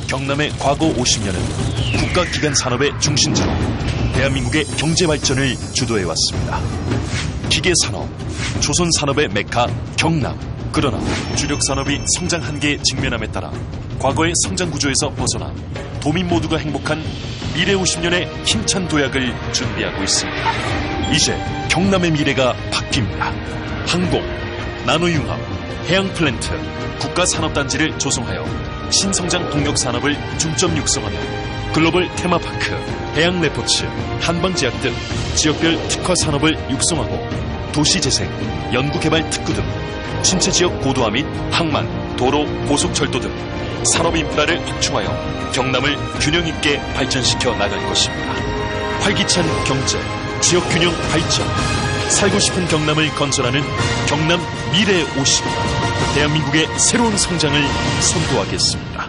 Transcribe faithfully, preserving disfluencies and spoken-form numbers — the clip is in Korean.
경남의 과거 오십 년은 국가기관 산업의 중심지로 대한민국의 경제 발전을 주도해왔습니다. 기계산업, 조선산업의 메카 경남. 그러나 주력 산업이 성장 한계에 직면함에 따라 과거의 성장 구조에서 벗어나 도민 모두가 행복한 미래 오십 년의 힘찬 도약을 준비하고 있습니다. 이제 경남의 미래가 바뀝니다. 항공, 나노융합, 해양플랜트, 국가산업단지를 조성하여 신성장 동력 산업을 중점 육성하며 글로벌 테마파크, 해양레포츠, 한방제약 등 지역별 특화 산업을 육성하고 도시재생, 연구개발 특구 등 신체지역 고도화 및 항만, 도로, 고속철도 등 산업 인프라를 확충하여 경남을 균형 있게 발전시켜 나갈 것입니다. 활기찬 경제, 지역 균형 발전, 살고 싶은 경남을 건설하는 경남 미래 오십 년, 대한민국의 새로운 성장을 선도하겠습니다.